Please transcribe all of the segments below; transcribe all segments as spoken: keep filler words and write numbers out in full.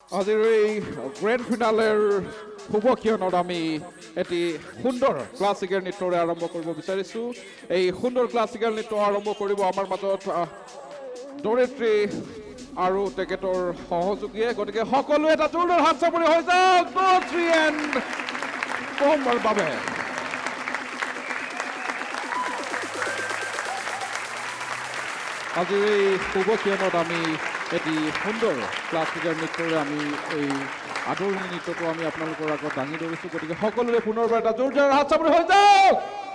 আজিৰ এই গ্ৰেণ্ড ফিনালেৰ শুভক্ষণত আমি এটি সুন্দৰ ক্লাছিকেল নৃত্যৰে আৰম্ভ কৰিব বিচাৰিছোঁ। এই সুন্দৰ ক্লাছিকেল নৃত্য আৰম্ভ কৰিব আমাৰ মাজত দৰিত্ৰী আৰু তেখেতৰ সহযোগীয়ে। গতিকে সকলোৱে এটা জোৰদাৰ হাত চাপৰি হৈ যাওক দৰিত্ৰী এণ্ড কোহম্বৰ বাবে। আজিৰ এই শুভক্ষণত আমি এটি সুন্দৰ ক্লাছিকেল নৃত্যৰে আমি এই আদৰণি নৃত্যটো আমি আপোনালোকৰ আগত দাঙি ধৰিছোঁ। গতিকে সকলোৰে পুনৰবাৰ এটা জোৰদাৰ হাত চাপৰি হৈ যাওক।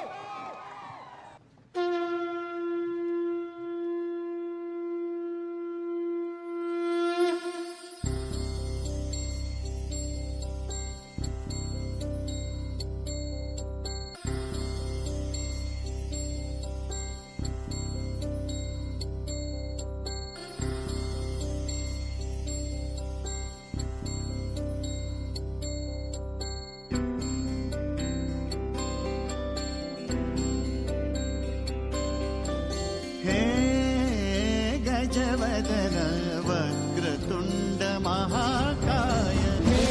गजवदन वक्रतुण्ड महाकाय हे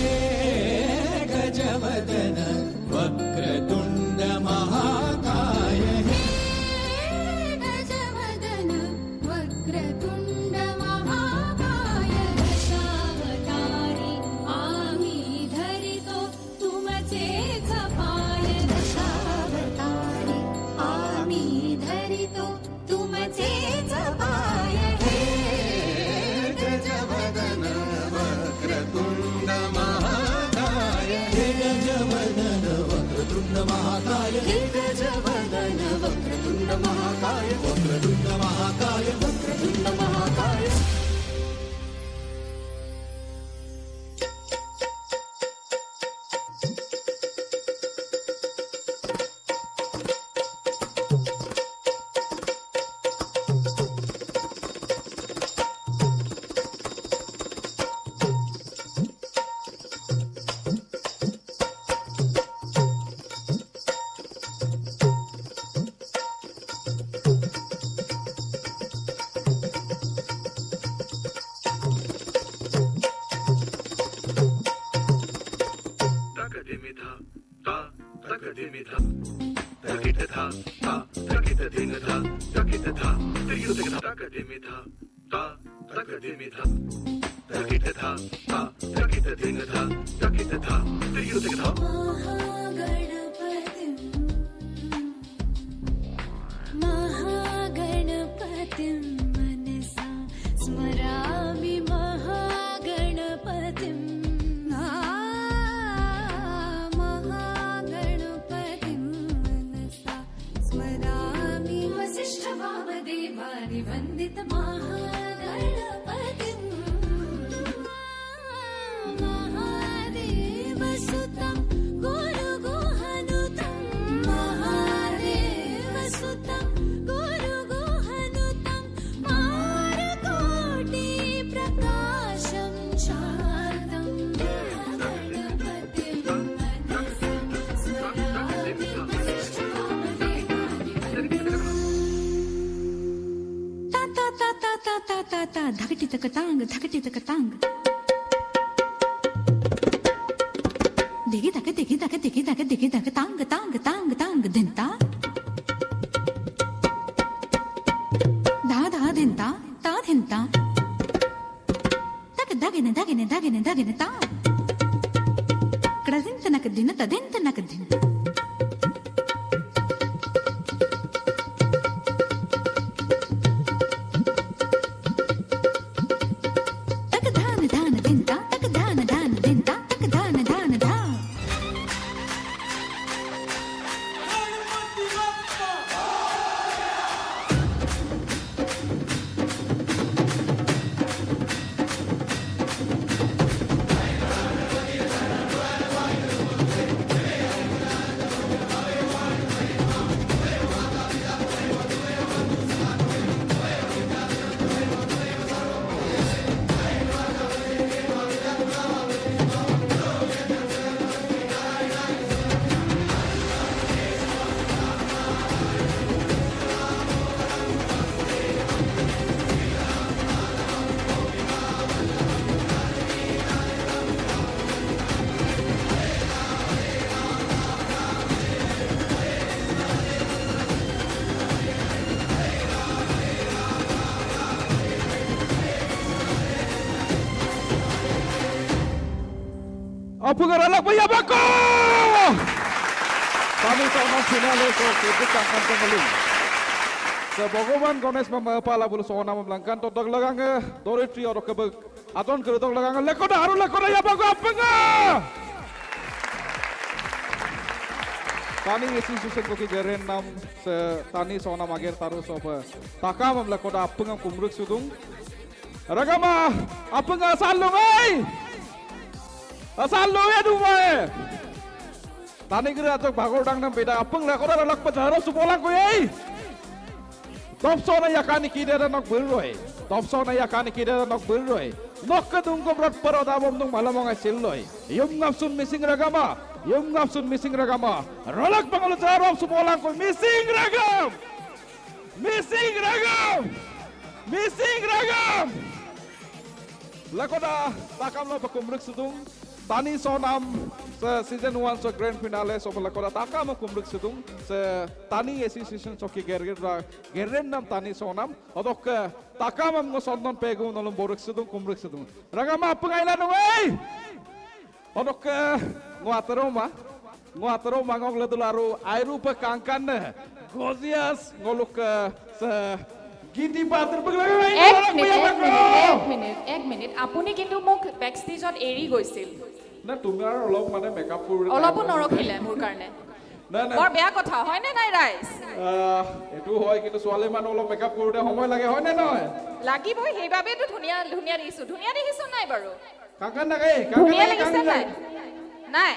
गजवदन वक्रतुण्ड महाकाय हे गजवदन वक्रतुण्ड महाकाय दशावतारी आम्ही धरितो तुमचे झपाय दशावतारी आम्ही धरितो तुमचे झपाय गजवदन वक्रतुण्ड महाकाय हे गजवदन वक्रतुण्ड महाकाय हे गजवदन वक्रतुण्ड महाकाय वक्रतुण्ड महाकाय वक्रतुण्ड महाकाय महागणपतिं मनसा स्मरामि महागणपतिं महागणपतिं मनसा स्मरामि वसिष्ठवामदेवानि वन्दित महागणपतिं महादेवसुतं गुरुगुहनुतं महादेवसुतं गुरुगुहनुतं मारकोटि प्रकाशं शान्तं गणपतिं मनसा स्मरामि वसिष्ठवामदेवानि ता ता ता ता ता ता ता ता धकटि तकतांग धकटि तकतांग दिगी तक दिगी तक दिगी तक दिगी तक तांग तांग तांग तांग धिंता धा धा धिंता ता धिंता तक दगिन दगिन दगिन दगिन ता क्रदिंत नक दिन तदिंत नक दिन तक धान धान धिंता तक धान धान धिंता तक धान धान धा Apung Ralak Baya Bako. Tani Sonam finale so kita akan kembali. Sebagoman Ganesh Mama Pala Bulu Sonam Melangkan Todak Lagang Doritri or Kebek Adon Kerutok Lagang Lekoda Haru Lekoda Ya Bako Apanga. Tani isi susun koki geren nam se tani Sonam Ager Taru Sopa Takam Lekoda Apanga Kumruk Sudung Ragama Apanga Salung ay Salung ya dumai Tani kira atok bagor dang nam beda Apang Lekoda Ralak Pajaro Supolang ko ay Topso na yakani kidera nok bulroy. Topso na yakani kidera nok bulroy. Nok kadung ko brat pero dabom nung malamang ay silloy. Yung ngapsun missing ragama. Yung ngapsun missing ragama. Rolak pangulo tarop sumolang ko missing ragam. Missing ragam. Missing ragam. Lakoda takam lo pakumruk sudung. Tani Sonam se season one so grand finale so Lakoda takam kumruk sudung se Tani association so ki gerger gerren nam Tani Sonam odok takam am ngosondon pegu nolom boruk sudung kumruk sudung ragama pengailan oi odok nguatero ma nguatero mangok ledularu airu pe kangkan gozias ngoluk se Giti Patr paglaga এক minute এক minute এক minute এক minute আপুনি কিন্তু মোক ব্যাকষ্টেজত এৰি গৈছিল না তোমাৰ অলপ মানে মেকআপ কৰি অলপ নৰখিলে মোৰ কাৰণে না না বৰ বেয়া কথা হয় নে নাই ৰাইজ এটো হয় কিন্তু ছোৱালী মানুহ অলপ মেকআপ কৰোতে সময় লাগে হয় নে নহয় লাগিবই সেইবাবেতো ধুনিয়া ধুনিয়া দেখিছো ধুনিয়া দেখিছো নাই বাৰু কাকা নাগে ধুনিয়া কাকা লাগিছে নাই নাই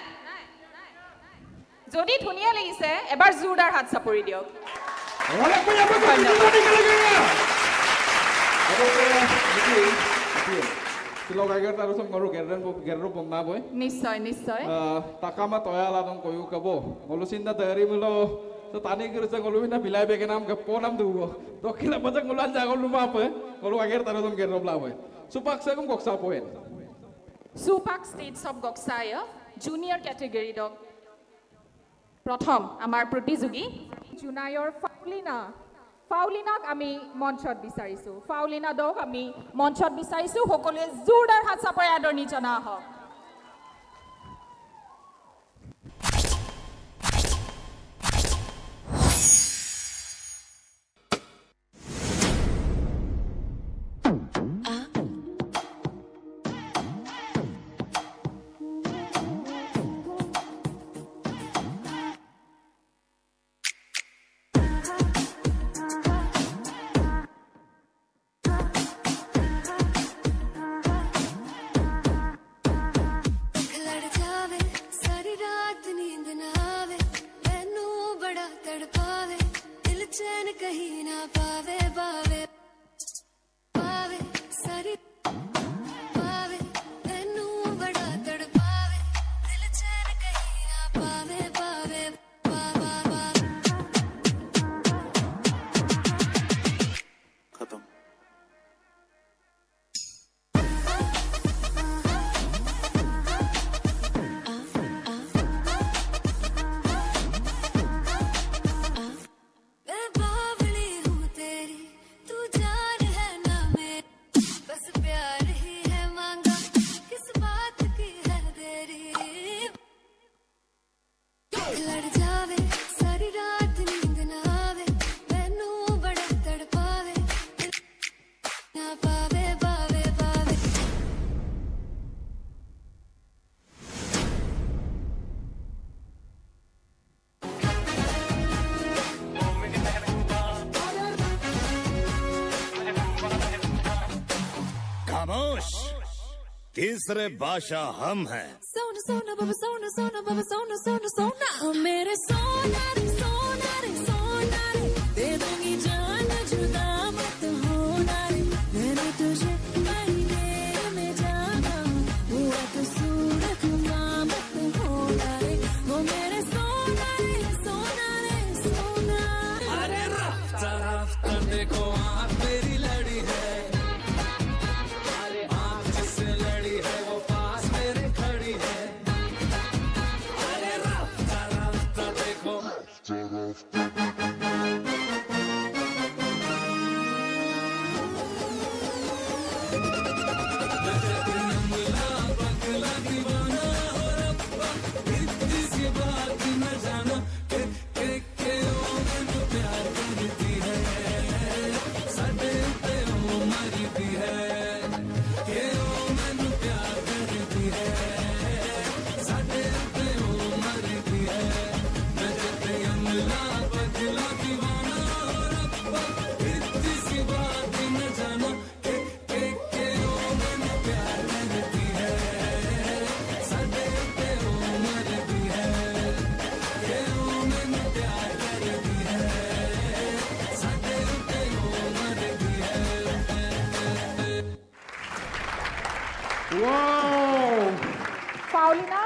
যদি ধুনিয়া লাগিছে এবাৰ জোৰদাৰ হাত চাপৰি দিয়ক Rolak Baya Bako Dilodi Kalagaya. Aduh ini ini Silo kager taruh sama ngoru gerren bu gerro pemna boy. নিশ্চয় নিশ্চয় Takama toya lah dong koyu kabo. Ngolu sinda dari mulo setani kerja ngolu mina bilai beken nam kepo nam duo. Dokila baca ngolu anja ngolu apa? Ngolu kager taruh sama gerro bla boy. Supak saya kum goksa poin. সুপাক states of গক্সায় junior category ডগ প্ৰথম আমাৰ প্ৰতিযোগী junior ফাউলিনা ফাউলিনাক আমি মঞ্চত বিচাৰিছো ফাউলিনা dog আমি মঞ্চত বিচাৰিছো সকলোৱে জোৰদাৰ হাত চাপৰি আদৰণি জনা হওক तीसरे बादशाह हम हैं सोना सोना बाबा सोना सोना बाबा सोना सोना सोना मेरे सोना रे सोना रे सोना रे दे दूंगी जान जुदा मत होना रे मैंने तुझे महीने में जाना हुआ तो सूरत मत होना रे वो मेरे सोना रे सोना रे सोना अरे रफ्ता रफ्ता देखो आप मेरी लड़ी है Wow! পাউলিনা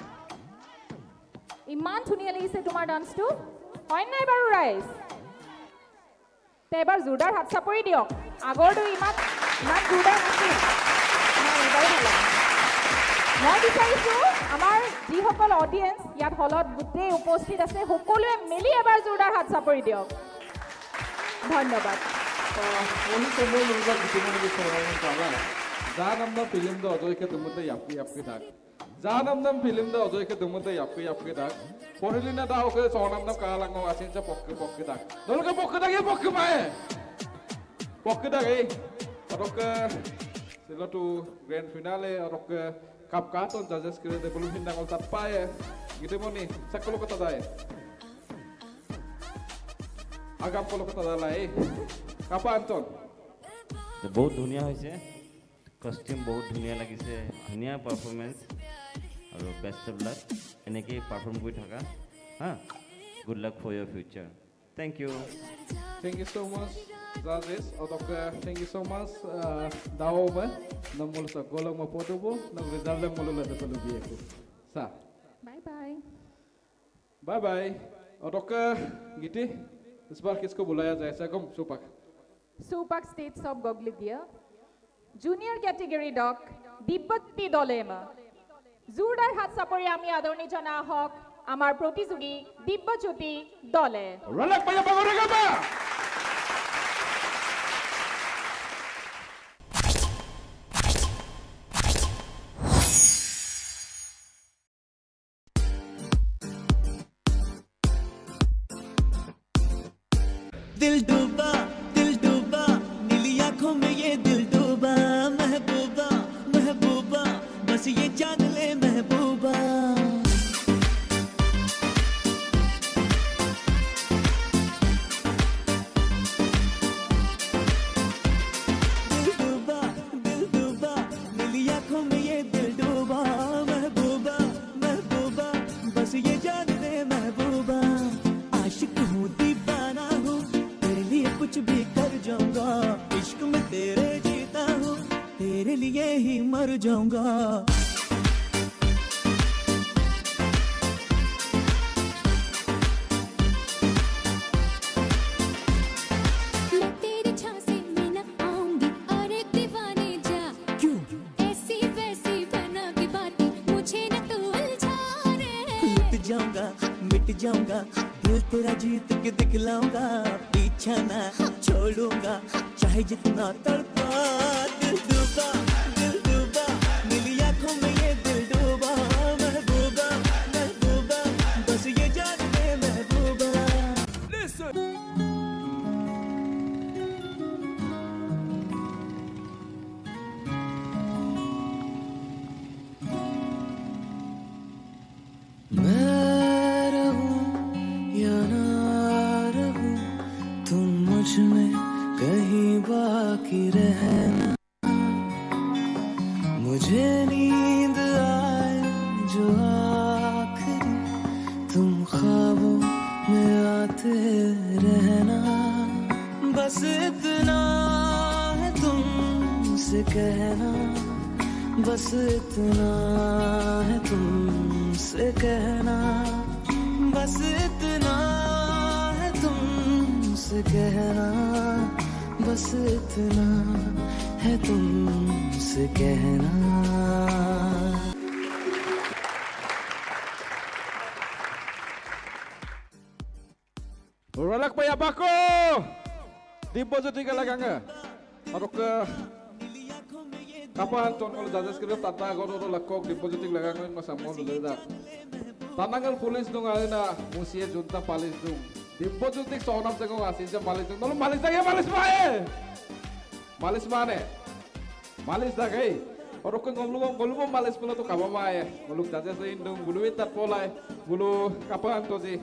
ইমান ধুনীয়া লাগিছে তোমাৰ ডান্সটো হয় নাই বাৰু ৰাইজ তে এবাৰ জোৰদাৰ হাত চাপৰি দিয়ক আগৰটো ইমান ইমান জোৰদাৰ নাছিল নাই এবাৰ ভাল লাগিছে মই বিচাৰিছোঁ আমাৰ যিসকল অডিয়েঞ্চ ইয়াত হলত গোটেই উপস্থিত আছে সকলোৱে মিলি এবাৰ জোৰদাৰ হাত চাপৰি দিয়ক ধন্যবাদ Only someone who got the money before I went to Allah. Zanam the film the other get the mother yapi yapi dag. Zanam the film the other get the mother yapi yapi dag. Porelina da okay, so on the Kalango Asincha pocket pocket dag. Don't go pocket again, pocket my pocket again. Rocker Silla to grand finale or Cup Carton judges create the blue hinda on that fire. Get the money, Sakolokata die. Agam Kolokata lie. Kapa Anton. बहुत धुनिया হৈছে costume বহুত ধুনিয়া লাগিছে ধুনিয়া performance আর best of luck এনেকে perform কৰি থাকা হা good luck for your future thank you Thank you so much, Jazis. Otoka, thank you so much. Daoba, namul sa golong mapotubo, nang result lang mulu lang sa lubi ako. Sa. Bye bye Bye bye. Otoka, giti. इस बार किसको बुलाया जाए सगम सुपक সুপাক states of গগলিগিয়া junior category ডক দিব্যজ্যোতি দলেমা জোৰদাৰ হাত চাপৰি আমি আদৰণি জনা হওক আমাৰ প্ৰতিযোগী দিব্যজ্যোতি দলে Ralak paya pagorega दिल डूबा दिल डूबा नीली आंखों में ये दिल डूबा महबूबा महबूबा बस ये जान ले महबूबा दिल डूबा दिल डूबा नीली आंखों में ये दिल डूबा महबूबा महबूबा बस ये जान ले महबूबा आशिक हूँ दीवाना हूँ कुछ भी कर जाऊंगा इश्क में तेरे जीता हूँ तेरे लिए ही मर जाऊंगा मैं तेरी छाँव से मैं न आऊंगी और एक दीवाने जा क्यों ऐसी वैसी बना की बातें मुझे न तू उलझा रे लुट जाऊंगा मिट जाऊंगा दिल तेरा जीत के दिखलाऊंगा पीछा ना छोड़ूंगा चाहे जितना तड़पा दिल डूबा दिल डूबा नीली आंखों में ये दिल डूबा महबूबा महबूबा बस ये जान ले महबूबा मैं रहूं या ना रहूं तुम मुझ में कहीं बाकी रहना मुझे नींद आए जो आखिरी तुम ख्वाबों में आते रहना बस इतना है तुमसे कहना बस इतना है तुमसे कहना बस इतना है तुमसे कहना बस इतना है तुमसे कहना Ralak paya bako. Dibbojyoti ka laganga. Otoka Kapa Anton kalau judges kira tata kalau lakok Dibbojyoti laganga mas amol leda. Tanangal police dong alina musia junta palis dong. Dibbojyoti sonam jago asin ja palis dong. Lalu malis lagi malis mae. Malis mana? Malis dagai. Orang kan ngomong ngomong malis pula tu kapa mae. Ngomong judges ini dong bulu itu polai bulu Kapa Anton sih.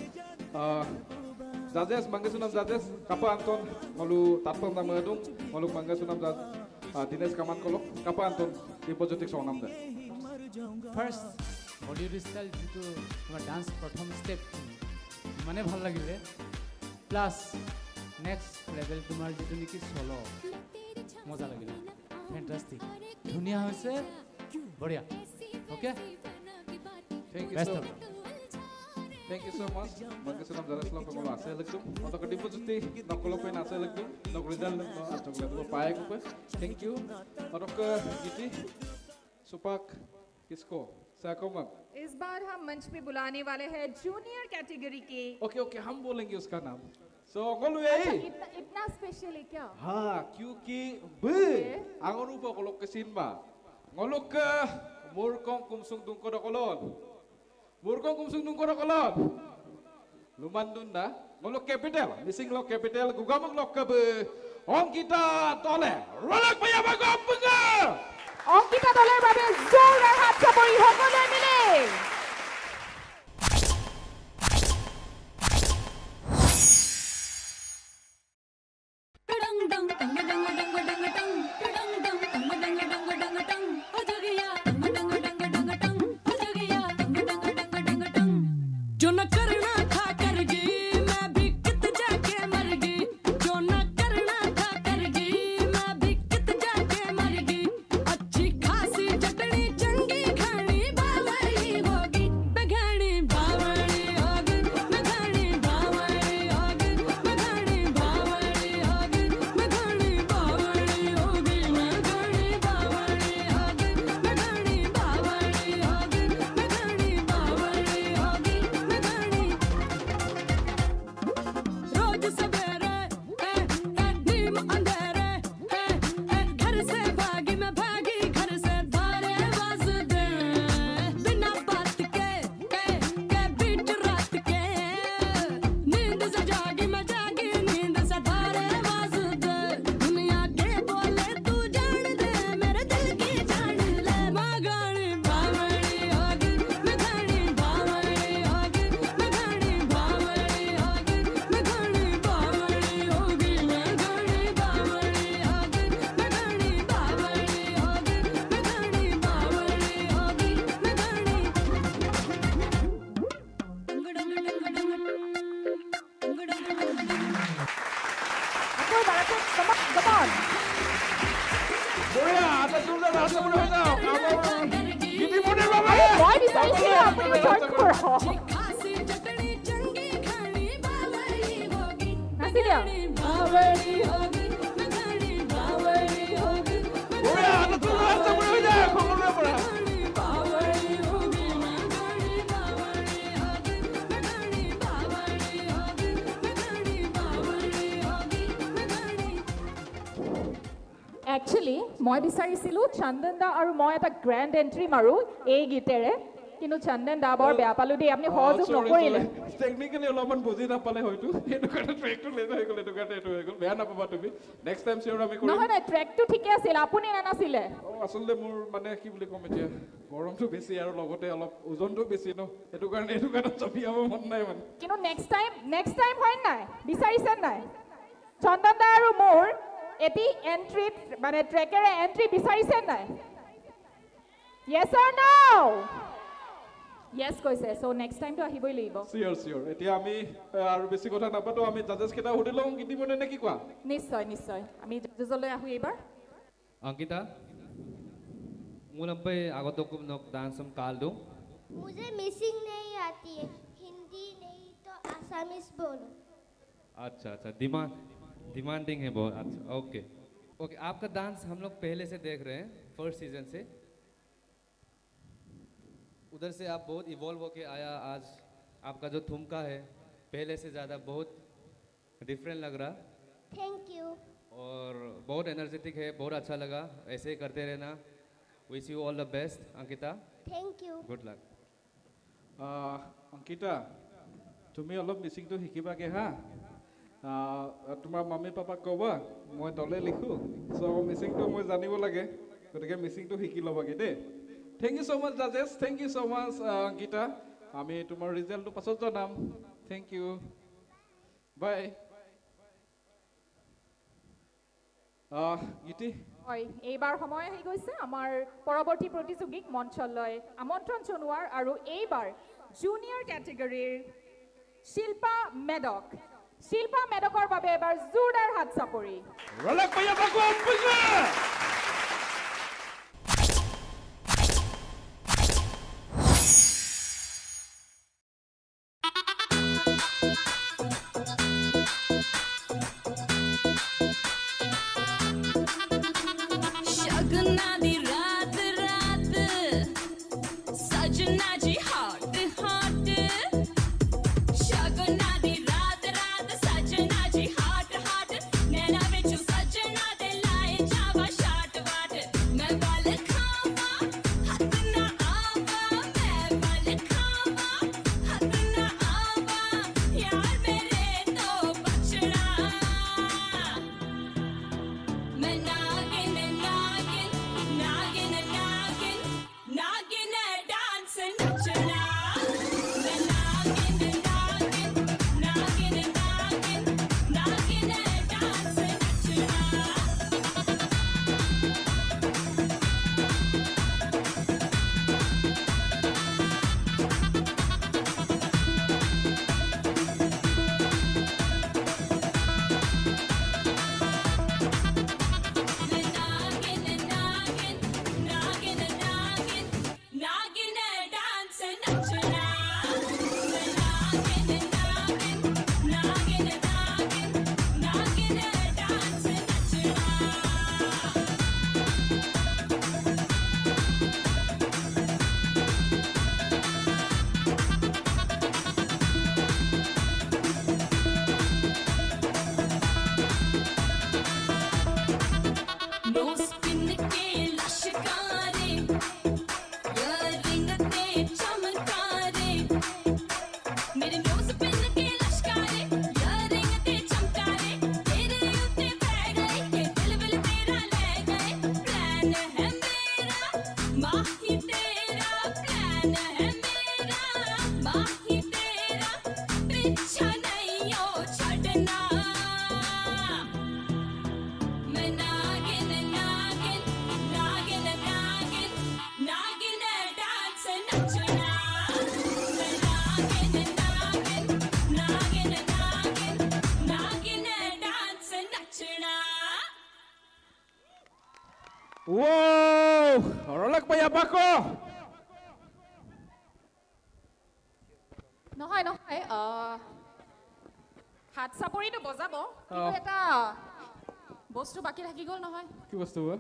Judges mangga sunam judges Kapa Anton malu tatpon nama dong malu mangga sunam judges Dinesh Kaman kolok Kapa Anton Dibbojyoti sonam dah. First body restyle যেটো তোমার dance প্রথম step মানে ভাল লাগিলে plus next level তোমার যেটো নেকি solo মজা লাগিলে ফ্যান্টাস্টিক ধুনিয়া হয়েছে বঢ়িয়া ওকে Thank you Best so of much. Thank you so much. Mangga salam jara salam ko ase lektum. Oto kadi pujuti nakolo pe nase lektum. Nok result no atokle to pae ko pe. Thank you. Oto ke giti Supak किसको साकोमम इस बार हम मंच पे बुलाने वाले हैं junior category के okay okay हम बोलेंगे उसका नाम सो गोलू ए इतना इतना स्पेशल है क्या हाँ क्योंकि बे आंगन ऊपर गोलोक के सीन बा गोलोक के मुर्कों कुमसुंग दुंको डकोलन मुर्कों कुमसुंग दुंको डकोलन luman dunda golok capital missing lock capital gugamuk lock ke be ong kita tole rolak paya bagam benga Ankita দলের বাবে জোরদার হাত চাপৰি সকলে মিলে टडंग डंग टंग डंग डंग डंग टंग टडंग डंग टंग डंग डंग डंग टंग हो जोगिया टंग डंग डंग डंग टंग हो जोगिया टंग डंग डंग डंग टंग जो न करना था कर गई मैं भी कित जाके मर गई जो न करना था कर गई मैं भी कित जाके मर गई अच्छी खासी चटनी चंगी खानी बावड़ी होगी बघाड़ी बावड़ी होगी बघाड़ी बावड़ी होगी बघाड़ी बावड़ी होगी बघाड़ी बावड़ी होगी बघाड़ी बावड़ी होगी बघाड़ी बावड़ी होगी बघाड़ी बावड़ी होगी बघाड़ी रोज सवेरे ए ए नीम अंधेरे ए ए घर से भागी मैं भागी घर से धारे वास्ते बिना बात के के के बीच रात के नींद से जागी मैं जागी नींद से धारे वास्ते दुनिया के बोले तू जान दे मेरे दिल की जान ले मगाड़ी बावड़ी होगी मगाड़ी बावड़ी होगी मगाड़ी बावड़ी होगी मगाड़ी बावड़ी होगी मगाड़ी बावड़ी होगी मगाड़ी बावड़ी होगी मगाड़ी बावड़ी होगी Magadi Go back, come on, come on. Boya ada sudah rasa mudah tau gini model baba মই বিচাৰিছো আপুনি জয়েন কৰক खासी चटनी चंगी खानी बावड़ी होगी নাচিলে बावड़ी होगी मगाड़ी बावड़ी होगी Boya ada sudah rasa mudah tau khobor pora बावड़ी होगी मगाड़ी बावड़ी होगी मगाड़ी बावड़ी होगी मगाड़ी बावड़ी होगी मगाड़ी একচুয়ালি মই বিচাৰিছিলো চন্দন দা আৰু মই এটা গ্ৰ্যান্ড এন্ট্ৰি মাৰো এই গীতেৰে কিন্তু চন্দন দা বৰ বেয়া পালো দেই আপুনি সহযোগ নকৰিলে টেকনিক্যালি অলপমান বুজি নাপালে হয়তো এটো কাৰণে ট্ৰেকটো লেট হৈ গ'ল এটো কাৰণে এটো হৈ গ'ল বেয়া নাপাবা তুমি নেক্সট টাইম চিয়ৰ আমি কৰিম নহয় নহয় ট্ৰেকটো ঠিকে আছিল আপুনি নানাছিলে অ আসলে মোৰ মানে কি বুলি কম এতিয়া গৰমটো বেছি আৰু লগতে অলপ ওজনটো বেছি ন এটো কাৰণে এটো কাৰণে চপিয়াব মন নাই মানে কিন্তু নেক্সট টাইম নেক্সট টাইম হয় নাই বিচাৰিছে নাই চন্দন দা আৰু মোৰ এটি এন্ট্ৰি মানে ট্ৰেকেৰে এন্ট্ৰি বিচাৰিছে নাই yes or no yes কৈছে সো নেক্সট টাইম তো আহিবই লাগিব চিয়ৰ চিয়ৰ এতিয়া আমি আৰু বেছি কথা নাপাতো আমি জাজেছ কেইটা সুধি লওঁ গীতি মনে নে কি কোৱা নিশ্চয় নিশ্চয় আমি জাজেছলৈ আহো এইবাৰ अंकिता मुझे आगत को डांस हम काल दूँ मुझे मिसिंग नहीं आती है हिंदी नहीं तो आसामीज बोलो अच्छा अच्छा डिमांड डिमांडिंग है बहुत अच्छा ओके ओके आपका डांस हम लोग पहले से देख रहे हैं फर्स्ट सीजन से उधर से आप बहुत इवॉल्व होके आया आज आपका जो ठुमका है पहले से ज़्यादा बहुत डिफरेंट लग रहा थैंक यू और बहुत एनर्जेटिक है बहुत अच्छा लगा ऐसे ही करते रहना wish you all the best Ankita thank you good luck Ankita তুমি অলপ মিচিংটো শিকিবাগে হা তোমাৰ মামী পাপাক ক'বা মই দলে লিখো চ' মিচিংটো মই জানিব লাগে গতিকে মিচিংটো শিকি ল'বাগে দেই thank you so' much জাজেছ thank you so' মাছ অংকিতা আমি তোমাৰ ৰিজাল্টটো পাছত জনাম থেংক ইউ বাই গীতি হয় এইবাৰ সময় হৈ গৈছে আমাৰ পৰৱৰ্তী প্ৰতিযোগীক মঞ্চলৈ আমন্ত্ৰণ জনোৱাৰ আৰু এইবাৰ জুনিয়ৰ কেটেগৰীৰ শিল্পা মেডক শিল্পা মেডকৰ বাবে এবাৰ জোৰদাৰ হাত চাপৰি ৰলক পায়া বাগো सजना जी हॉट हॉट शगुना दी रात रात सजना जी हॉट हॉट नैना विचू सजना दे लाए जावा शाट वाट मैं बल खावा हथ ना आवा मैं बल खावा हथ ना आवा यार मेरे तो बचड़ा मैं नागिन नागिन नागिन नागिन नागिन डांस नचना मैं नागिन नागिन नागिन नागिन नागिन डांस नचना नागिन नागिन नागिन नागिन नागिन डांस नचना मैं नागिन नागिन नागिन नागिन नागिन डांस नचना नोस पिन के लश्कारे इयररिंग ते चमकारे मेरे नोस पिन के लश्कारे इयररिंग ते चमकारे तेरे उत्ते बह गए के दिल विल तेरा ले गए प्लान है मेरा माही तेरा प्लान है मेरा माही तेरा पीछा नहीं ओ छड़ना मैं नागिन नागिन नागिन नागिन नागिन डांस नचना मैं नागिन नागिन नागिन नागिन नागिन डांस नचना Wow! Rolak pa yaba ko! নহয় নহয় আহ, হাত চাপৰিটো বজাব কিন্তু অ। এটা বস্তু বাকী থাকি গ'ল নহয় কি বস্তু হয়?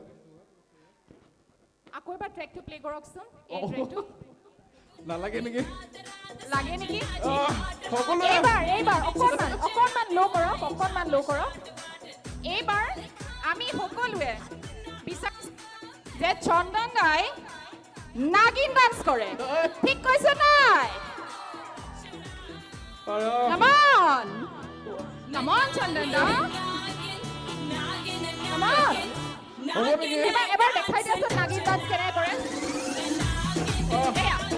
আকৌ এবাৰ ট্ৰেকটো প্লে কৰকচোন এই অ। ট্ৰেকটো নালাগে নেকি? লাগে নেকি আহ, সকলোৱে এইবাৰ এইবাৰ অকণমান অকণমান ল' কৰক অকণমান ল' কৰক এইবাৰ আমি সকলোৱে বিচাৰিছোঁ যে চন্দন দাই নাগিন ডান্স কৰে ঠিক কৈছে নাই আহ, Come on! Come on, Chandan da! Come on! হ'ব নেকি? এবাৰ এবাৰ দেখাই দিয়াচোন নাগিন ডান্স কেনেকৈ কৰে এয়া।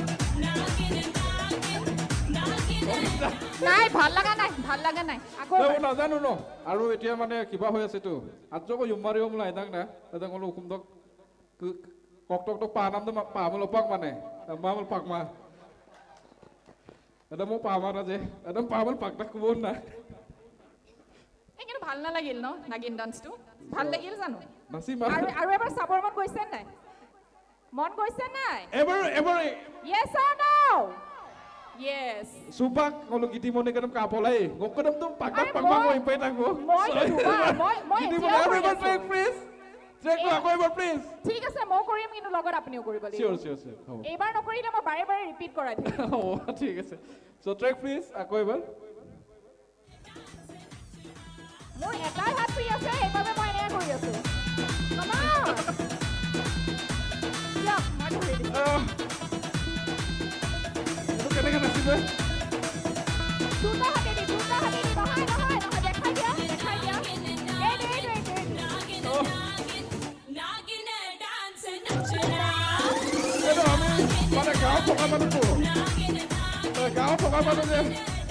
নাই ভাল লগা নাই ভাল লগা নাই আকৌ নাই, এবাৰ। মই নাজানো ন আৰু এতিয়া মানে কিবা হৈ আছেতো আজকো ইউমাৰি হম লাই দাং না দাং কলো হুকুম দক কক টক টক পা নাম দম পা মল পাক মানে মা মল পাক মা এটা মো পা মা না যে একদম পা মল পাক টাক কব না এই কিন্তু ভাল নালাগিল ন নাগিন ডান্সটো ভাল লাগিল জানো নাচি মা আৰু আৰু এবাৰ চাবৰ মন গৈছে নাই মন গৈছে নাই এবাৰ এবাৰ yes or no yes সুপাক কলো গিটি মনে কদম কাপলাই গকদম তুম পাক আৰে পাক মা মই- মই পাই থাকবো মই দুবাৰ, মই- মই গিটি এতিয়াও মনে কৰি এবাৰ আছো। ট্ৰেক প্লিজ ট্ৰেক এই- আকৌ এবাৰ প্লিজ ঠিক আছে মই কৰিম কিন্তু লগত আপুনিও কৰিব চিয়ৰ লাগিব চিয়ৰ চিয়ৰ হ'ব এইবাৰ নকৰিলে মই বাৰে বাৰে ৰিপিট কৰাই থাকিম হ'ব ঠিক আছে সো ট্ৰেক প্লিজ আকৌ এবাৰ মোৰ এটাই হাত ফ্ৰী আছে সেইবাবে মই এনেকৈ কৰি আছো Come on! দিয়ক, মই ধৰি দিছোঁ। আহ, এইটো কেনেকে নাচিবে দুটা হাতেদি দুটা হাতেদি নহয় নহয় নহয় দেখাই দিয়া দেখাই দিয়া এইটো এইটো এইটো এইটো অহ, नागिन डांस नचना এইটো আমি মানে গাঁৱত থকা মানুহটো এই গাঁৱত থকা মানুহ যে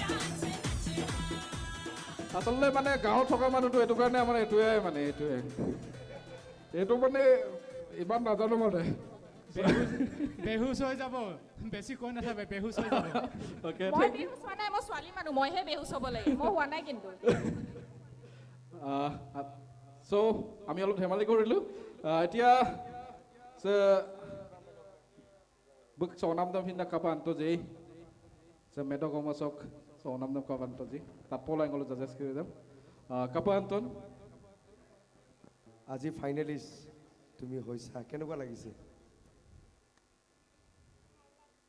আচলতে মানে গাঁৱত থকা মানুহটো এইটো কাৰণে আমাৰ এইটোৱে মানে এইটোৱে এইটো মানে ইমান নাজানো মানে বেহুচ হৈ যাব বেছি কৈ নাথাকে বেহুচ হৈ যাব অ'কে মই বেহুচ হোৱা নাই মই ছোৱালী মানুহ মইহে বেহুচ হ'ব লাগে মই হোৱা নাই কিন্তু চ' আমি অলপ ধেমালি কৰিলোঁ আহ, এতিয়া বুক সৌনামদম হিন্দা কাপান্ত যে যে মেডক অমাচক সৌনামদম কাপান্ত যে তাত পলাই গ'লো জাজেছ কৰি যাম কাপান্তন আজি ফাইনেলিষ্ট তুমি হৈছা কেনেকুৱা লাগিছে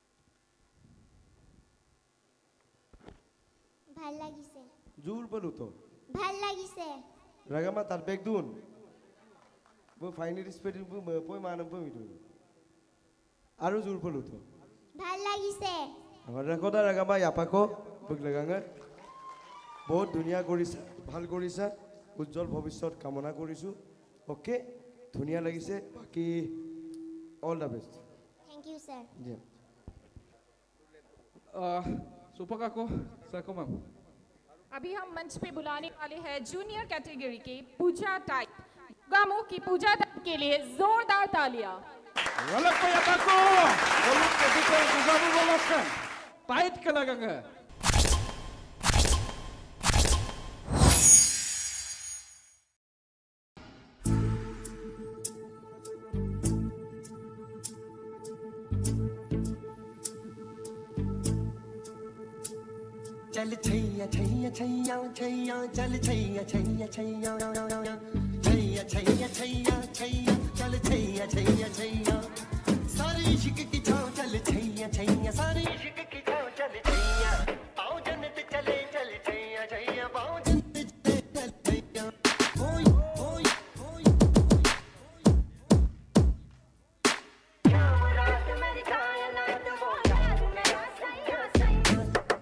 ভাল লাগিছে জোৰ বলো তো ভাল লাগিছে ৰাগামা তাৰ বেগ দুন বো ফাইনাল স্পিড বো পই মানম পই মিটো আৰু জোৰ বলো তো ভাল লাগিছে আমাৰ ৰাগদা ৰাগামা ইয়াপাকো বুক লাগাঙ্গা বহুত ধুনীয়া কৰিছা ভাল কৰিছা উজ্জ্বল ভৱিষ্যত কামনা কৰিছো ওকে ধুনীয়া লাগিছে বাকি all the best thank you sir জি सुपका को सको मैम अभी हम मंच पे बुलाने वाले हैं जूनियर कैटेगरी के पूजा टाइप गामो की पूजा टाइप के लिए जोरदार तालियां Walak pa yata ko walak ko dito gugamu walak ka tight ka laganga चल छैया छैया छैया छैया चल छैया छैया छैया छैया छैया छैया छैया चल छैया छैया छैया सारे इश्क की छाँव चल छैया छैया सारे इश्क की छाँव चल छैया पाँव जन्नत चले चल छैया छैया पाँव जन्नत चले चल छैया होय होय होय शाम रात मेरी कायनात वो यार मेरा सैया सैया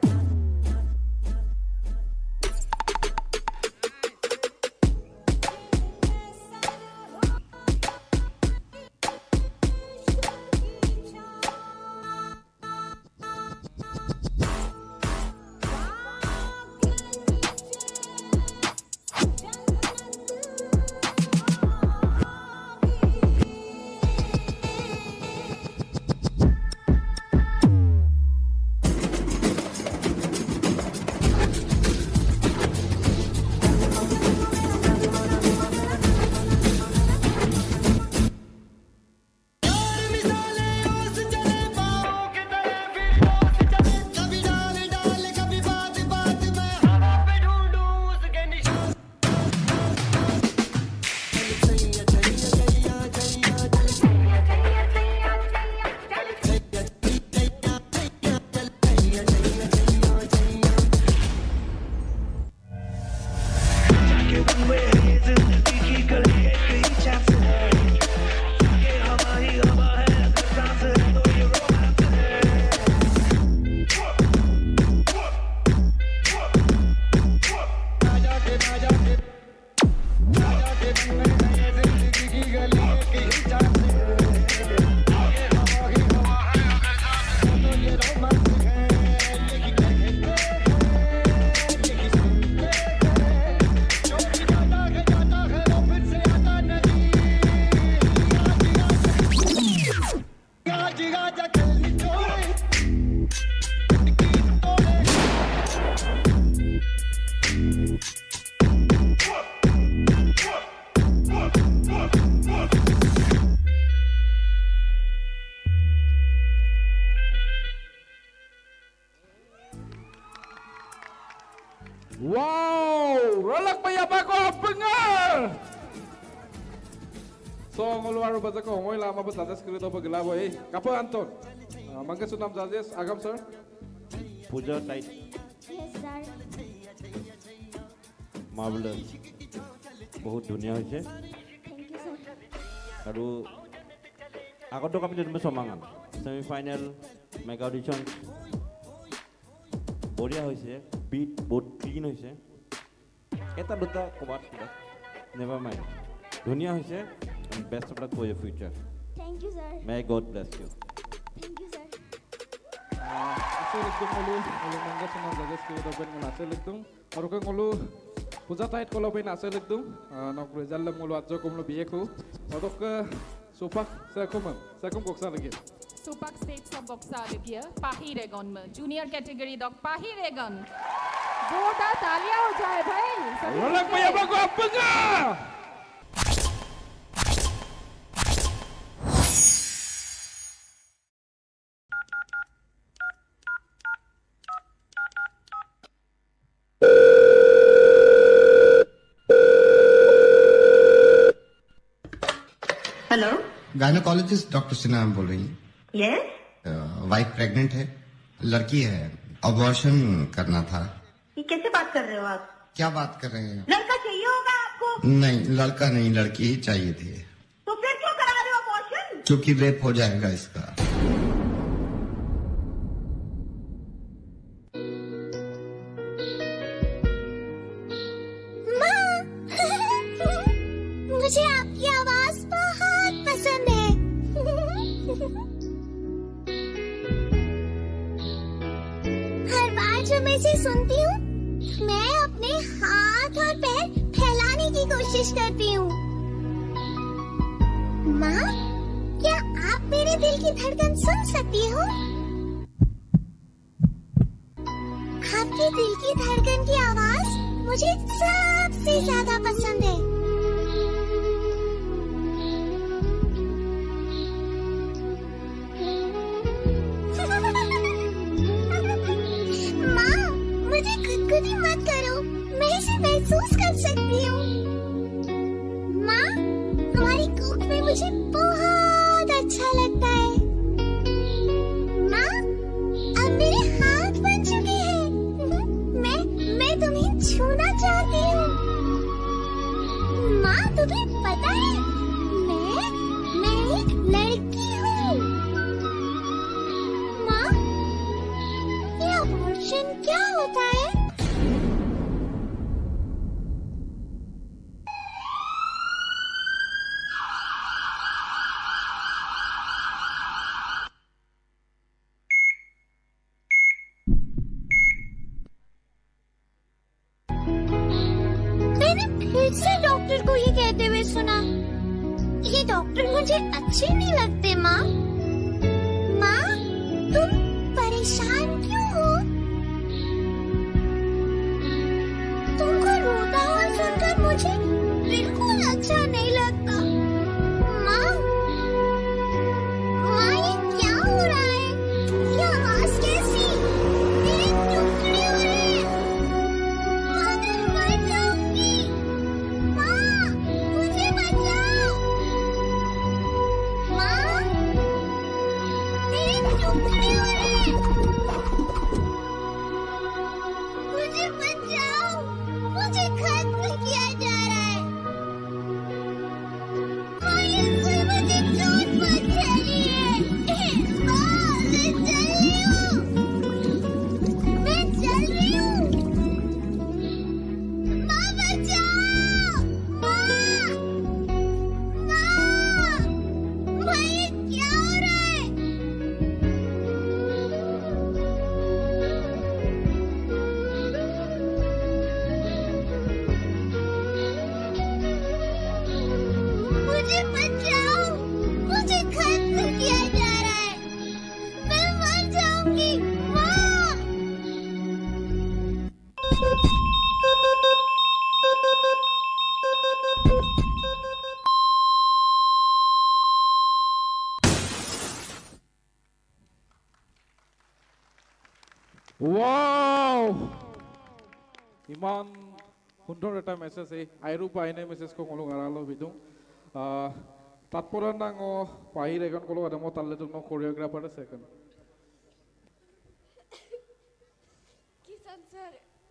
Wow, rolak pa yapa ko pengal. So ngolwaru baza ko ngoy lama ba judges krito ba gilabo eh. Kapo Anton. Mangke sunam judges agam sir. Puja tight yes sir marvellous बहुत धुनिया হৈছে थैंक यू सर আৰু আগত আমি যেন সমাঙান semi final mega audition বঢ়িয়া হৈছে বিট বহুত ক্লিন হৈছে এটা দুটা কবাত কিবা নেভাৰ মাইন্ড ধুনিয়া হৈছে best of luck for your future thank you sir may God bless you thank you sir Asal itu ngulu, ngulu mangga sunam judges krito ben ngulu asal itu. Aru ke ngulu puja tight kalau ben asal itu. Nak result ngulu aja kumlu biye ku. Adok ke supak saya kumam, saya kum koksa lagi. सुपक state सब बक्सा लगी पाही रेगन में junior category डॉग पाही रेगन जोरदार तालियां हो जाए भाई Rolak pa yapa ko pengal. Hello gynaecologist doctor Sinha बोल रही हैं यस वाइफ प्रेग्नेंट है लड़की है अबॉर्शन करना था ये कैसे कर रहे हो आप? क्या बात कर रहे हैं? लड़का चाहिए होगा आपको? नहीं, लड़का नहीं, लड़की ही चाहिए थी। तो फिर क्यों करा रहे हो अबॉर्शन? क्योंकि रेप हो जाएगा इसका। मुझे आपकी आवाज बहुत पसंद है। हर बार जब मैं इसे सुनती हूँ, मैं अपने हाथ और पैर फैलाने की कोशिश करती हूँ। माँ, क्या आप मेरे दिल की धड़कन सुन सकती हो? आपके दिल की धड़कन की आवाज मुझे सबसे ज्यादा पसंद है। माँ, मुझे खुदकुदी मत करो, मैं इसे महसूस कर सकती हूँ। माँ, हमारी कोख में मुझे बहुत अच्छा लगता है। माँ, अब मेरे हाथ बन चुके हैं। मैं मैं तुम्हें छूना चाहती हूँ। माँ, तुम्हें पता है, मैं मैं एक लड़की हूँ। माँ, ये अबॉर्शन क्या होता है? मैंने फिर से डॉक्टर को ये कहते हुए सुना। ये डॉक्टर मुझे अच्छे नहीं लगते। माँ, माँ, तुम परेशान क्यों हो? तुमको रोता हुआ सुनकर मुझे बिल्कुल अच्छा नहीं लगता। माँ, माँ, ये क्या हो रहा है? ये आवाज कैसी? मेरे टुकड़े हो रहे हैं। माँ, मैं मर जाऊंगी। माँ, मुझे बचाओ। माँ, मेरे टुकड़े हो रहे हैं। मुझे बचाओ, मुझे खत्म किया जा रहा है। माँ, ये कोई मुझे चोट पहुंचा रही है। माँ, मैं चल रही हूँ। मैं चल रही हूँ। माँ, बचाओ। माँ, माँ, माँ, ये क्या हो रहा है? मुझे बचाओ, मुझे खत्म किया जा रहा है। मैं मर जाऊंगी। माँ, Wow! ইমান সুন্দর এটা মেসেজ এই আইরু পাইনে মেসেজ কো কলো গারালো বিদু তারপর নাঙো পাই রেগন কলো আদমো তালে তো choreographer second Kisan sir,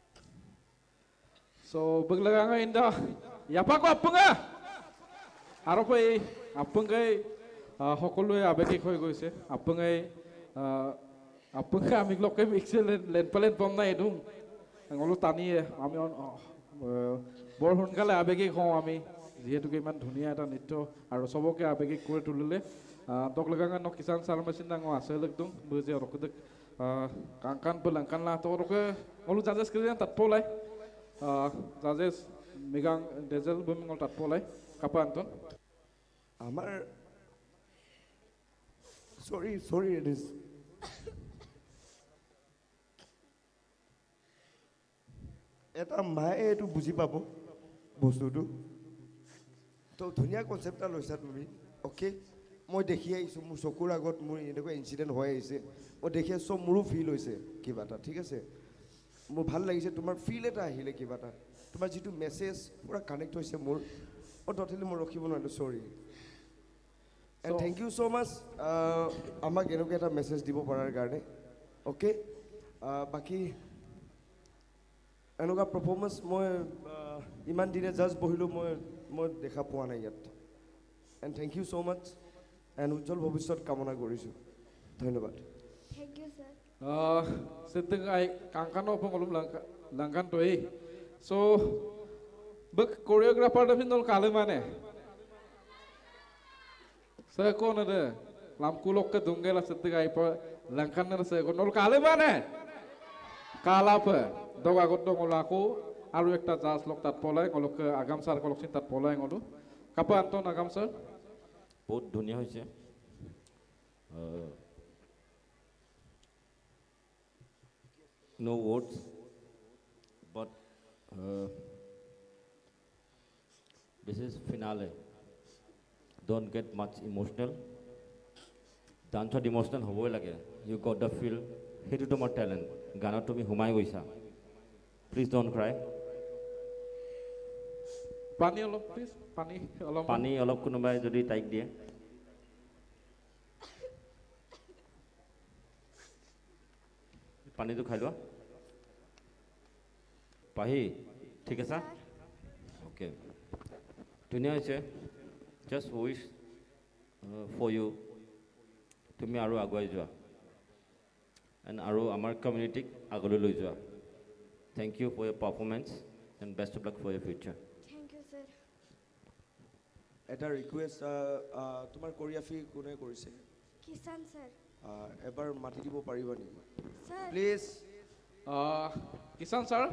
so beglaga inda yapa ko apunga aro pay apungai সকলোৱে আবেগিক হৈ গৈছে আpungai আpunga আমি লোকে মিক্সেল লেন প্লেন বম নাই এদুম ngolo টানিয়ে আমি বৰ সোনকালে আবেগিক হওঁ আমি যেহেতুকে ইমান ধুনীয়া এটা নৃত্য আৰু সবকে আবেগিক কৰি তুলিলে তক লগাঙা ন কিষাণ ছাৰ মেচিন ডাঙ আছে একদম বুজি ৰকদে কাংকান বলংকান লা তৰকে ngolo জাজেস কিজান তাত পলাই জাজেস মিগাং ডেজেল বমিঙল তাত পলাই কাপা আন্তন আমার সরি সরি ইট ইজ এটা মায়ে এইটো বুজি পাব বস্তুটো তো ধুনীয়া কনচেপ্ট এটা লৈছা তুমি অ'কে মই দেখি আহিছোঁ মোৰ চকুৰ আগত মোৰ এনেকুৱা ইনচিডেণ্ট হৈ আহিছে মই দেখি আছোঁ মোৰো ফিল হৈছে কিবা এটা ঠিক আছে মোৰ ভাল লাগিছে তোমাৰ ফিল এটা আহিলে কিবা এটা তোমাৰ যিটো মেছেজ পুৰা কানেক্ট হৈছে মোৰ মই ট'টেলি মই ৰখিব নোৱাৰিলোঁ চৰি এণ্ড থেংক ইউ ছ' মাছ আমাক এনেকুৱা এটা মেছেজ দিব পৰাৰ কাৰণে অ'কে বাকী এনেকুৱা পাৰফৰ্মেঞ্চ মই আহ, ইমান দিনে জাষ্ট বহিলোঁ মই মই দেখা পোৱা নাই ইয়াত and thank you so' much and উজ্জ্বল ভৱিষ্যত কামনা কৰিছোঁ ধন্যবাদ Thank you, sir. Uh, Siddiq ay kangkano pong ulum langkan langkan to eh. So, bak choreographer na pinol kalimane. Sa ko na de, lam kulok ka dungela Siddiq ay pa langkan na sa ko nol kalimane. Kala pa, doga got dong ulako, aru ekta jas lok tat polay ngolok ke agam sar kolok sin tat polay ngolu. Kapa Anton agam sar? বহুত ধুনীয়া হৈছে no words but uh, this is finale don't get much emotional dancet emotional hoboi lage you got the feel hetu tomar talent ganot tumi humai goisa please don't cry pani olop please pani olop pani olop kunubai jodi taik die pani to khai loa পাহি ঠিক আছে ওকে ধুনীয়া হৈছে just which for you তুমি আৰু আগুৱাই যোৱা and আৰু আমাৰ কমিউনিটিক আগলৈ লৈ যোৱা thank you for your performance and best of luck for your future Thank you, sir. এটা ৰিকুৱেষ্ট তোমাৰ কোৰিয়াফি কোনে কৰিছে Kisan, sir. আহ, এবাৰ মাতি দিব পাৰিবা নেকি Sir. Please Kisan sir?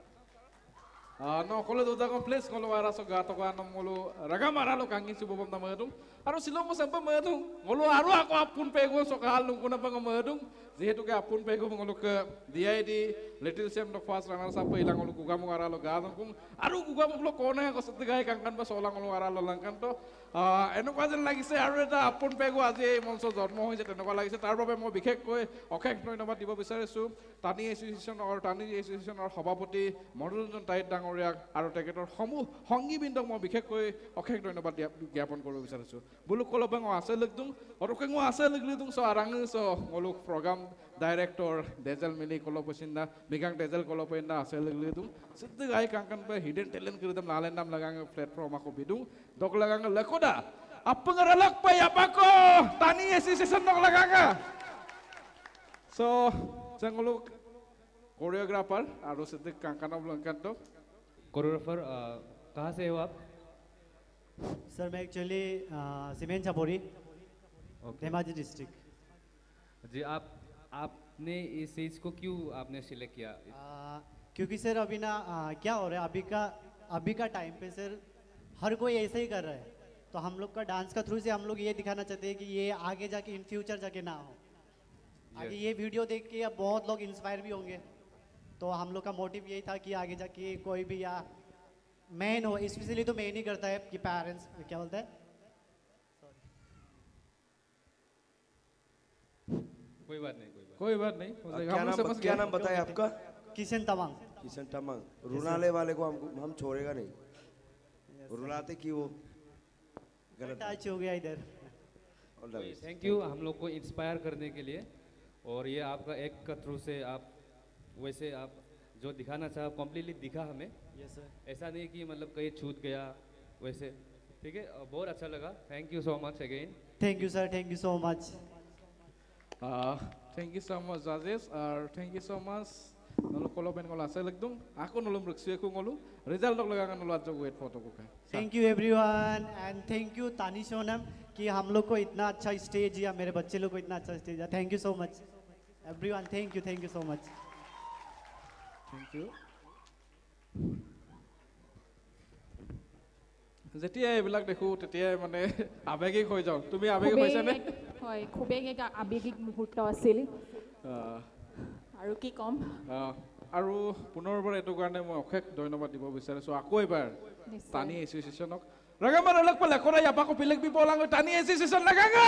Ah, no, kalau tu dah kompleks kalau arah so gato kan mulu ragam arah lo kangin si bobam nama itu. Harus silong mo sampai madu. Mulu aru aku apun pego so kahal lung kuna pang madu. Jehitu ke apun pego mulu ke dia di little sem dok fast runner sampai ilang mulu kuga mo arah lo gato kung aru kuga mo lo kona ko setigai kangkan ba solang mulu arah lo langkan to. Ah, eno kajen lagi se aru eta apun pego aje monso jormo hoise teno ka lagi se tar babe mo bikhek koi okhek noi nama dibo bisarisu tani association or tani association or সভাপতি মনোৰঞ্জন tight ডাঙৰীয়াক আৰু তেখেতৰ সমূহ সংগীবৃন্দক মই বিশেষকৈ অশেষ ধন্যবাদ জ্ঞাপন কৰিব বিচাৰিছোঁ বোলো কলবাং আছে লিখদুং অৰকেং আছে লিখলিদুং চ আৰাং চ মলুক প্ৰগ্ৰাম ডাইৰেক্টৰ দেজেল মিলি কলপচিন্দা মিগাং দেজেল কলপইন্দা আছে লিখলিদুং সিদ্ধ গাই কাংকান পে হিডেন টেলেন্ট কিরদম নালেন নাম লাগাং প্ল্যাটফর্ম আকো বিদুং দক লাগাং লেকোদা আপঙ্গরা লাগ পাই আপাকো তানি এসোসিয়েশন দক লাগাং সো জঙ্গলুক कोरियोग्राफर आरो सिद्धिक कांकाना ब्लंकांतो कोरियोग्राफर कहाँ से हो आप सर मैं एक्चुअली सीमेंट छपोरी धेमाजी डिस्ट्रिक्ट जी आप आपने इस चीज को क्यों आपने सिलेक्ट किया आ, क्योंकि सर अभी ना आ, क्या हो रहा है अभी का अभी का टाइम पे सर हर कोई ऐसे ही कर रहा है तो हम लोग का डांस का थ्रू से हम लोग ये दिखाना चाहते हैं कि ये आगे जाके इन फ्यूचर जाके ना हो आगे ये वीडियो देख के अब बहुत लोग इंस्पायर भी होंगे तो हम लोग का मोटिव यही था कि आगे जाके कोई भी या मेन हो स्पेशली तो मेन ही करता है कि पेरेंट्स क्या बोलते हैं कोई बात नहीं कोई बात कोई बात नहीं क्या नाम क्या नाम बताया आपका किशन तवांग किशन तवांग रुलाने वाले को हम हम छोड़ेगा नहीं रुलाते कि वो गलत टच हो गया इधर थैंक यू हम लोग को इंस्पायर करने के लिए और ये आपका एक का थ्रू से आप वैसे आप जो दिखाना चाहा कम्प्लीटली दिखा हमें यस सर ऐसा नहीं कि मतलब कहीं छूट गया वैसे ठीक है बहुत अच्छा लगा thank you so much again thank you sir thank you so much thank you so much जजेस और थैंक यू सो मच नलो कोलोपेन कोला से लगदुं आको नलुम रक्सिए को ngolu रिजल्ट लग लगा नलो आज वेट फोटो को का thank you everyone and thank you Tani Sonam कि हम लोग को इतना अच्छा स्टेज या मेरे बच्चे लोग को इतना अच्छा स्टेज दिया thank you so much everyone thank you thank you so much Thank you. যেতিয়া এইবিলাক দেখো তেতিয়াই মানে আবেগিক হৈ যাওঁ তুমি আবেগিক হৈছা নে হয় খুবেই এক আবেগিক মুহূৰ্ত আছিল আৰু কি কম আৰু পুনৰবাৰ এইটো কাৰণে মই অশেষ ধন্যবাদ দিব বিচাৰিছো আকৌ এবাৰ টানি এছ'চিয়েশ্যনক ৰগামান অলক পালে কৰা ইয়াপাকো পিলেক বি পলাং টানি এছ'চিয়েশ্যন লাগাঙা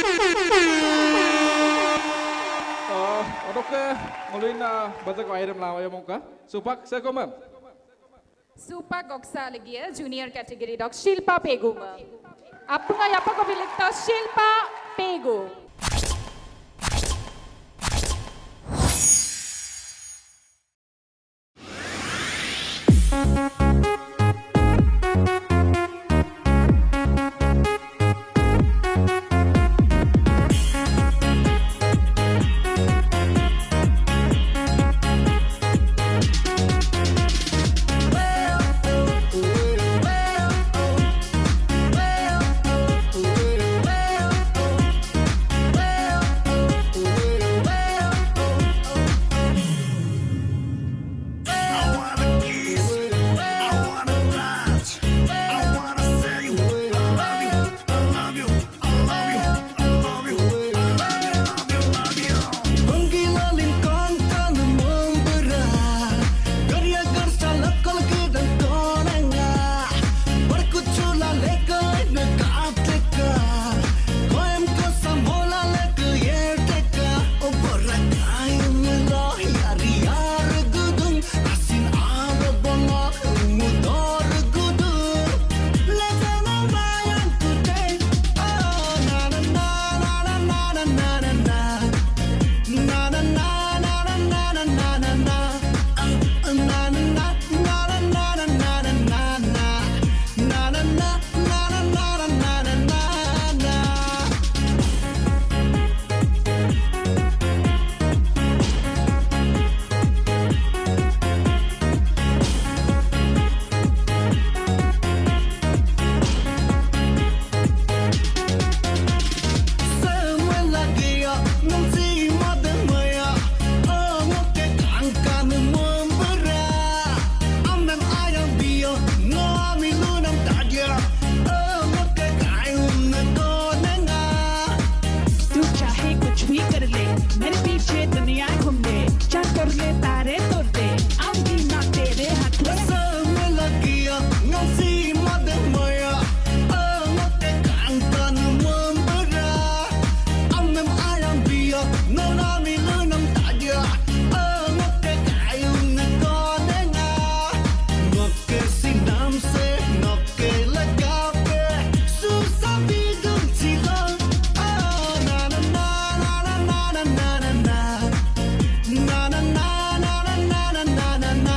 Oke, nguluin baca ko item lawa ya mongka. Supak saya komam. Supak goksa lagi ya junior category dok Shilpa Pegu. Apa nggak apa kau bilang to Shilpa Pegu. मेरे पीछे दुनिया घूमने चार कर ले तारे तोड़ते आऊंगी ना तेरे हाथ में Sama lagi ya ngasih mada maya Amate kantan membera Amem ayam biya Nonami lunam taja Amate kayung nekodena Ngoke sinam se Ngoke lagape Susah bidung cilon Ah na na na na na na na na na na Na na na na na na na na na na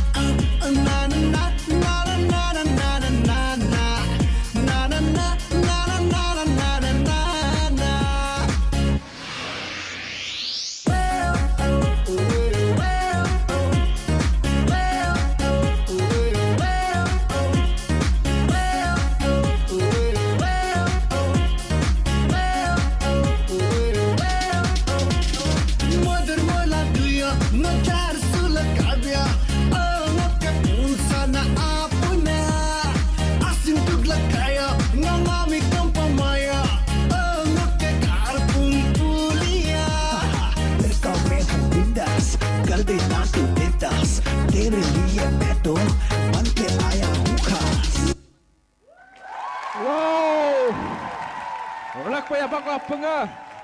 Mother mola duya Nokar sulak abya Ngoke pulsa na apuna Asim tuglak kaya Ngangami kampamaya Ngoke karpung pulia लड़का मैं हूँ बिंदास कर देना तू देतास तेरे लिए मैं तो बन के आया हूँ खास Wow! Wala ko yabang ko apang nga.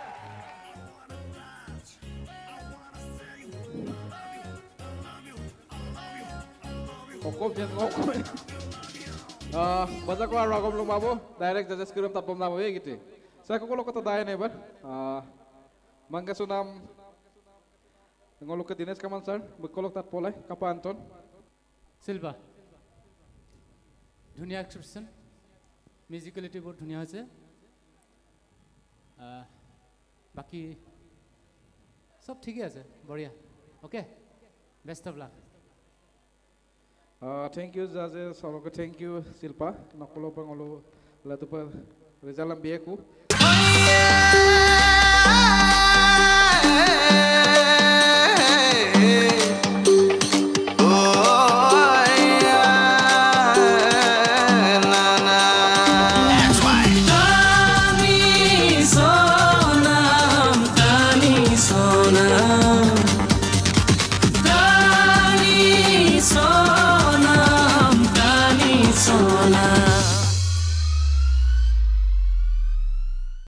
Kokop jan kokop. Ah, baca ko ragam lo mabo, direct judges kirim tapom namo ye gitu. Saya ko lo kata daya ne bar. Ah, mangga sunam ngolok ke Dinesh kaman sir, bekolok tat polai, kapa Anton. Shilpa ধুনীয়া expression মিউজিকেলিটি বহুত ধুনীয়া হৈছে বাকী সব ঠিকই আছে বঢ়িয়া okay best of luck Thank you Jaje, soloke thank you Silpa, nakolo pangolo latupa rezalam biyeku.